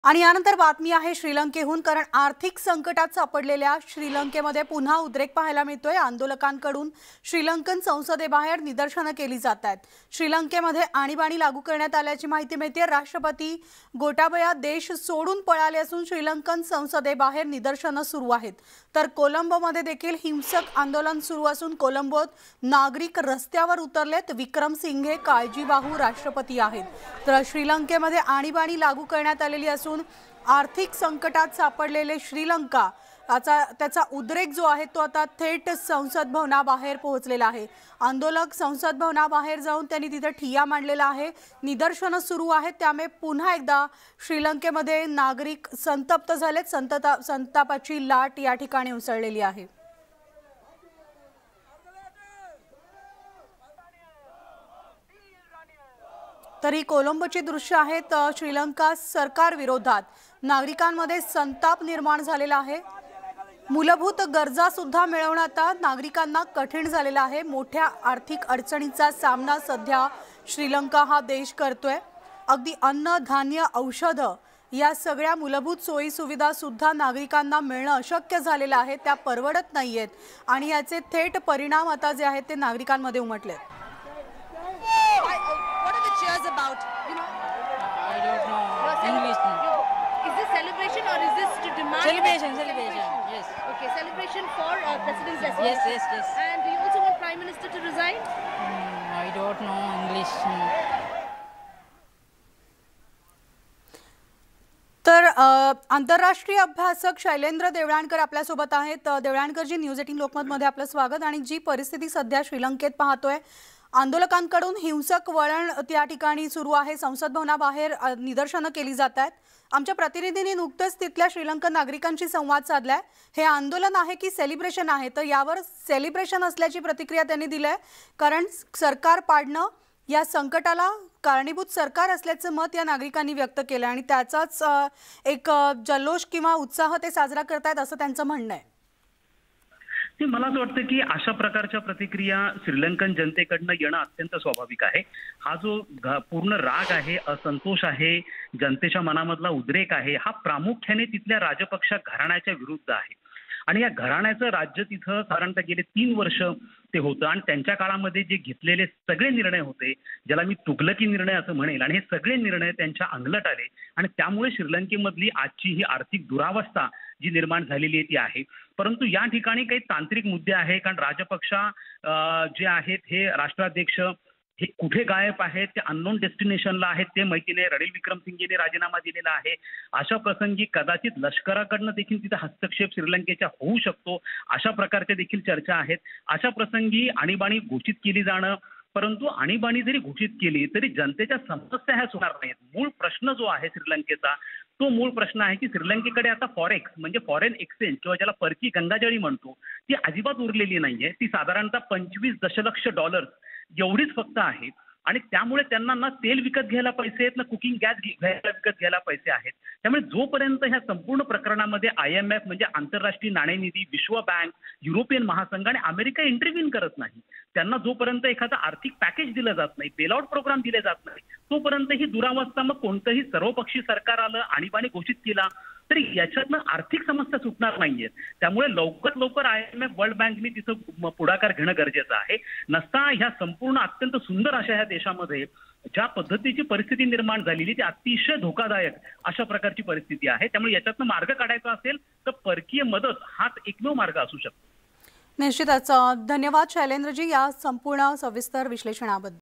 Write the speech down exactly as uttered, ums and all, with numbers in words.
आणि यानंतर बातमी आहे श्रीलंकेहून, कारण आर्थिक संकटात सापडलेल्या श्रीलंकेमध्ये पुन्हा उद्रेक पाहायला मिळतोय। आंदोलकांकडून श्रीलंकन संसदेबाहेर निदर्शनं केली जात आहेत। श्रीलंकेमध्ये आणीबाणी लागू करण्यात आल्याची माहिती मिळते। राष्ट्रपती गोटाबया देश सोडून पळाले असून श्रीलंकन संसदेबाहेर निदर्शनं सुरू आहेत। तर कोलंबोमध्ये देखील हिंसक आंदोलन सुरू असून कोलंबोत नागरिक रस्त्यावर उतरलेत। विक्रमसिंघे काळजीवाहू राष्ट्रपती आहेत। तर श्रीलंकेमध्ये आणीबाणी लागू करण्यात आलेली असून आर्थिक संकटात सापडलेले श्रीलंका आता त्याचा उद्रेक जो आहे तो आता थेट संसद भवनाबाहेर पोहोचलेला आहे। आंदोलक संसद भवनाबाहेर जाऊन त्यांनी तिथे ठिय्या मांडलेला आहे। निदर्शनं सुरू आहेत, त्यामुळे पुन्हा एकदा श्रीलंकेमध्ये नागरिक संतप्त झालेत। संतता संतापाची लाट या ठिकाणी उसळलेली आहे। तरी कोलंबोची दृश्य आहेत। श्रीलंका सरकार विरोधात नागरिकांमध्ये संताप निर्माण झालेला आहे। मूलभूत गरजा सुद्धा मिळवणं आता नागरिकांना कठीण झालेला आहे। मोठ्या आर्थिक अडचणींचा सामना सध्या श्रीलंका हा देश करतोय। अगदी अन्न, धान्य, औषध या सगळ्या मूलभूत सोयी सुविधा सुद्धा नागरिकांना मिळणं अशक्य झालेलं आहे। त्या परवडत नाहीयेत आणि याचे थेट परिणाम आता जे आहेत ते नागरिकांमध्ये उमटलेत। Cheers about, you know? I don't know. English. Is this celebration or is this to demand? Celebration, celebration. Yes. Okay, celebration for uh, President's residence. Yes, yes, yes. And do you also want Prime Minister to resign? Mm, I don't know English. Mm. तर आंतरराष्ट्रीय अभ्यासक शैलेंद्र देवळाणकर आपल्या सोबत आहेत। Deolankar ji, news eighteen Lokmat मध्ये आपलं स्वागत। आणि जी परिस्थिती सध्या श्रीलंकेत पाहतोय, आंदोलकांकडून हिंसक वळण त्या ठिकाणी सुरू आहे। संसद भवनाबाहेर निदर्शनं केली जात आहेत। आमच्या प्रतिनिधींनी नुकतेच तिथल्या श्रीलंकन नागरिकांशी संवाद साधलाय। हे आंदोलन आहे की सेलिब्रेशन आहे? तर यावर सेलिब्रेशन असल्याची प्रतिक्रिया त्यांनी दिली आहे, कारण सरकार पाडणं या संकटाला कारणीभूत सरकार असल्याचं मत या नागरिकांनी व्यक्त केलं आणि त्याचाच एक जल्लोष किंवा उत्साह ते साजरा करतायत असं त्यांचं म्हणणं आहे। मला असं वाटतं की अशा प्रकारच्या प्रतिक्रिया श्रीलंकन जनतेकडनं येणं अत्यंत स्वाभाविक आहे। हा जो पूर्ण राग आहे, असंतोष आहे, जनतेच्या मनामधला उद्रेक आहे, हा प्रामुख्याने तिथल्या राजपक्ष घराण्याच्या विरुद्ध आहे। आणि या घराण्याचं राज्य तिथं साधारणतः गेले तीन वर्ष ते होतं आणि त्यांच्या काळामध्ये जे घेतलेले सगळे निर्णय होते, ज्याला मी तुगलकी निर्णय असं म्हणेल, आणि हे सगळे निर्णय त्यांच्या अंगलट आले आणि त्यामुळे श्रीलंकेमधली आजची ही आर्थिक दुरावस्था जी निर्माण झालेली आहे ती आहे। परंतु या ठिकाणी काही तांत्रिक मुद्दे आहे, कारण राजपक्ष जे आहेत हे राष्ट्राध्यक्ष हे कुठे गायब आहेत, ते अननोन डेस्टिनेशनला आहेत, ते माहिती नाही। रणील विक्रमसिंघेने राजीनामा दिलेला आहे। अशा प्रसंगी कदाचित लष्कराकडनं देखील तिथे हस्तक्षेप श्रीलंकेच्या होऊ शकतो, अशा प्रकारच्या देखील चर्चा आहेत। अशा प्रसंगी आणीबाणी घोषित केली जाणं, परंतु आणीबाणी जरी घोषित केली तरी जनतेच्या समस्या ह्या सुटणार नाहीत। मूळ प्रश्न जो आहे श्रीलंकेचा, तो मूळ प्रश्न आहे की श्रीलंकेकडे आता फॉरेक्स म्हणजे फॉरेन एक्सचेंज किंवा ज्याला परकी गंगाजळी म्हणतो, ती अजिबात उरलेली नाहीये। ती साधारणतः पंचवीस दशलक्ष डॉलर्स एवढीच फक्त आहे आणि त्यामुळे त्यांना ना तेल विकत घ्यायला पैसे आहेत, ना कुकिंग गॅस घ्यायला विकत घ्यायला पैसे आहेत। त्यामुळे जोपर्यंत ह्या संपूर्ण प्रकरणामध्ये आय एम एफ म्हणजे आंतरराष्ट्रीय नाणेनिधी, विश्व बँक, युरोपियन महासंघ आणि अमेरिका इंटरव्हीन करत नाही, त्यांना जोपर्यंत एखादा आर्थिक पॅकेज दिलं जात नाही, बेलआउट प्रोग्राम दिले जात नाही, तोपर्यंत ही दुरावस्था, मग कोणतंही सर्वपक्षीय सरकार आलं, आणीबाणी घोषित केला तरी याच्यातनं आर्थिक समस्या सुटणार नाहीयेत। त्यामुळे लवकर लवकर आय एम एफ, वर्ल्ड बँकने तिथं पुढाकार घेणं गरजेचं आहे। नसता ह्या संपूर्ण अत्यंत सुंदर अशा ह्या देशामध्ये ज्या पद्धतीची परिस्थिती निर्माण झालेली ती अतिशय धोकादायक अशा प्रकारची परिस्थिती आहे। त्यामुळे याच्यातनं मार्ग काढायचा असेल तर परकीय मदत हाच एकमेव मार्ग असू शकतो। निश्चितच धन्यवाद शैलेंद्रजी या संपूर्ण सविस्तर विश्लेषणाबद्दल।